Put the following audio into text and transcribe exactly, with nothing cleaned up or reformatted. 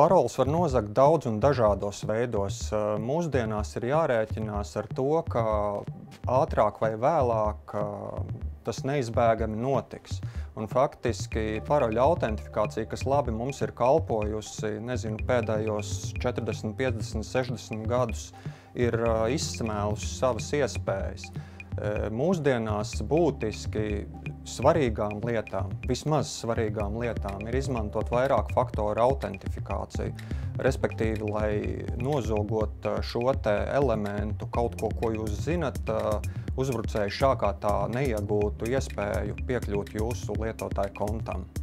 Paroles var nozagt daudz un dažādos veidos. Mūsdienās ir jārēķinās ar to, ka ātrāk vai vēlāk tas neizbēgami notiks. Un faktiski paroļu autentifikācija, kas labi mums ir kalpojusi, nezinu, pēdējos četrdesmit, piecdesmit, sešdesmit gadus, ir izsmēlusi savas iespējas. Mūsdienās būtiski svarīgām lietām, vismaz svarīgām lietām, ir izmantot vairāk faktoru autentifikāciju. Respektīvi, lai nozogot šo te elementu, kaut ko, ko jūs zinat, uzbrucēji šā kā tā neiegūtu iespēju piekļūt jūsu lietotāju kontam.